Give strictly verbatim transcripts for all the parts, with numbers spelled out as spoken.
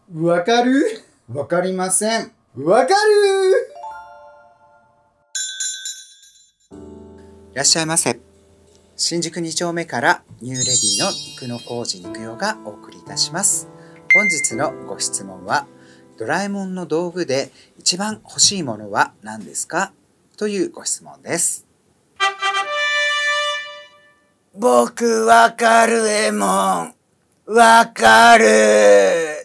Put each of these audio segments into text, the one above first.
わかる？わかりません。わかる？ いらっしゃいませ。新宿に丁目からニューレディの肉の工事肉用がお送りいたします。本日のご質問は、ドラえもんの道具で一番欲しいものは何ですか？というご質問です。 僕わかるえもん。わかる。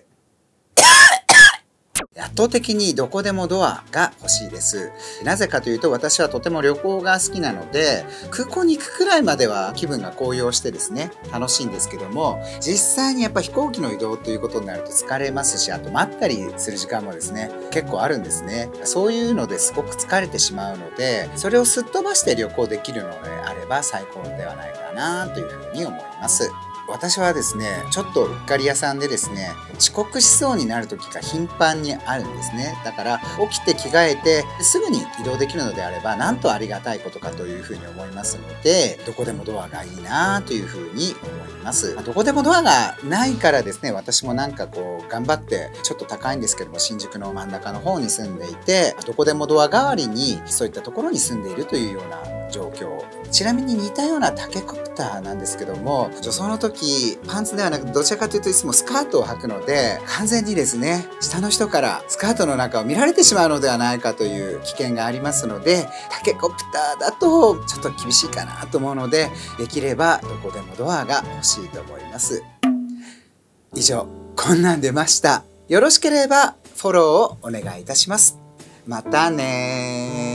圧倒的にどこでもドアが欲しいです。なぜかというと、私はとても旅行が好きなので、空港に行くくらいまでは気分が高揚してですね、楽しいんですけども、実際にやっぱ飛行機の移動ということになると疲れますし、あと待ったりする時間もですね、結構あるんですね。そういうのですごく疲れてしまうので、それをすっ飛ばして旅行できるのであれば最高ではないかなというふうに思います。私はですね、ちょっとうっかり屋さんでですね、遅刻しそうになる時が頻繁にあるんですね。だから起きて着替えてすぐに移動できるのであれば、なんとありがたいことかというふうに思いますので、どこでもドアがいいなというふうに思います。どこでもドアがないからですね、私もなんかこう頑張って、ちょっと高いんですけども、新宿の真ん中の方に住んでいて、どこでもドア代わりにそういったところに住んでいるというような状況。ちなみに似たようなタケコプターなんですけども、女装の時パンツではなくどちらかというといつもスカートを履くので、完全にですね、下の人からスカートの中を見られてしまうのではないかという危険がありますので、タケコプターだとちょっと厳しいかなと思うので、できればどこでもドアが欲しいと思います。以上、こんなん出ました。よろしければフォローをお願いいたします。またねー。